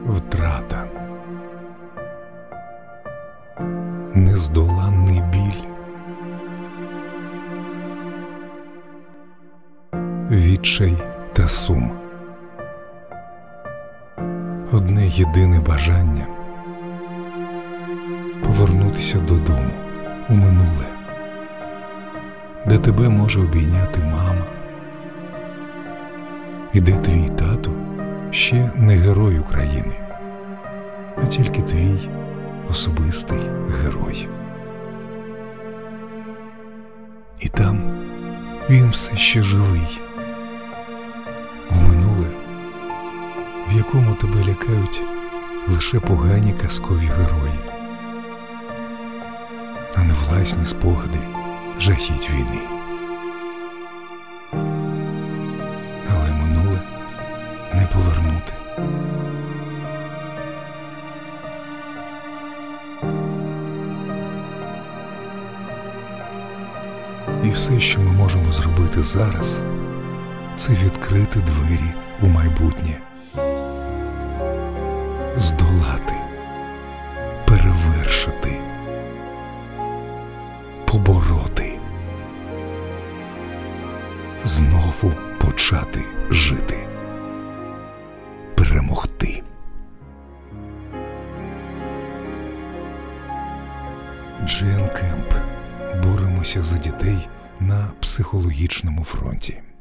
втрата, нездоланний біль, відчай та сум. Одне єдине бажання – повернутися додому, у минуле, де тебе може обійняти мама, і де твій тато ще не герой України, а тільки твій особистий герой. І там він все ще живий, у минуле, в якому тебе лякають лише погані казкові герої, а не власні спогади жахіть війни. Але минуле не повернути. І все, що ми можемо зробити зараз, це відкрити двері у майбутнє. Здолати, перевершити, побороти, знову почати жити, перемогти. Джейн Кемп. Боремося за дітей на психологічному фронті.